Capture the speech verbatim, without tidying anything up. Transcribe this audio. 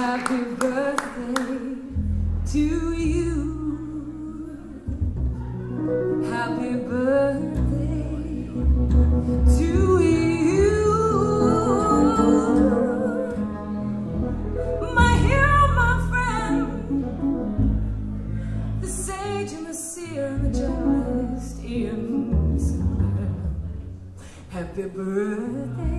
Happy birthday to you. Happy birthday to you. My hero, my friend, the sage and the seer and the journalist Ian Sinclair. Happy birthday.